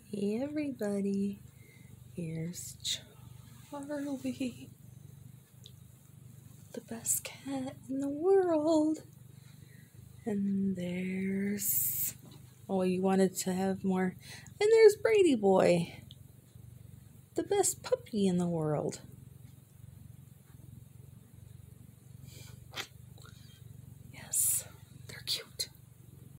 Hey everybody, here's Charlie, the best cat in the world. And there's, oh, you wanted to have more. And there's Brady Boy, the best puppy in the world.